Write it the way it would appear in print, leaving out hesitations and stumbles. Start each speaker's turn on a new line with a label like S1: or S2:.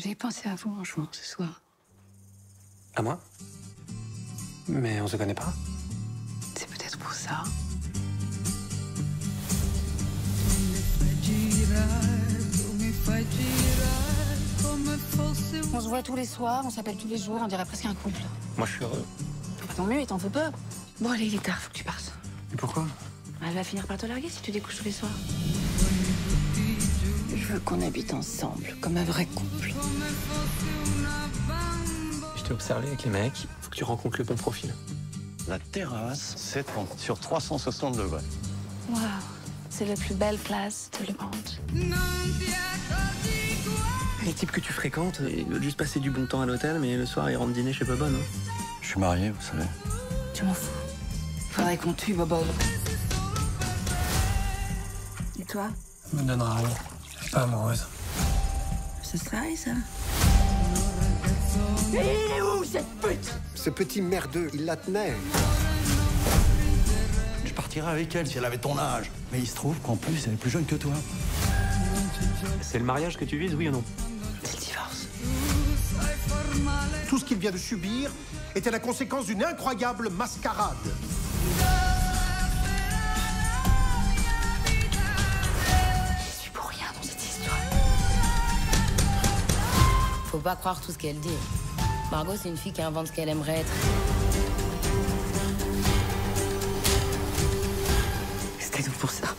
S1: J'ai pensé à vous en jouant ce soir.
S2: À moi? Mais on se connaît pas.
S1: C'est peut-être pour ça. On se voit tous les soirs, on s'appelle tous les jours, on dirait presque un couple.
S2: Moi, je suis heureux.
S1: Bah, tant mieux, il t'en faut peu. Bon, allez, il est tard, faut que tu partes.
S2: Et pourquoi?
S1: Elle va finir par te larguer si tu découches tous les soirs. Je veux qu'on habite ensemble, comme un vrai couple.
S2: Je t'ai observé avec les mecs. Faut que tu rencontres le bon profil.
S3: La terrasse s'étend sur 360 degrés.
S1: Waouh, c'est la plus belle place de le monde.
S2: Les types que tu fréquentes, ils veulent juste passer du bon temps à l'hôtel, mais le soir, ils rentrent dîner chez Bobonne. Hein.
S3: Je suis marié, vous savez.
S1: Je m'en fous. Faudrait qu'on tue Bobo. Et toi?
S2: Ça me donnera rien. Je suis pas amoureuse.
S1: Ça se travaille, ça?
S4: Ce petit merdeux, il la tenait.
S3: Je partirais avec elle si elle avait ton âge. Mais il se trouve qu'en plus, elle est plus jeune que toi.
S2: C'est le mariage que tu vises, oui ou non?
S1: C'est le divorce.
S4: Tout ce qu'il vient de subir était la conséquence d'une incroyable mascarade.
S1: Je suis pour rien dans cette histoire.
S5: Faut pas croire tout ce qu'elle dit. Margot, c'est une fille qui invente ce qu'elle aimerait être.
S1: C'était donc pour ça.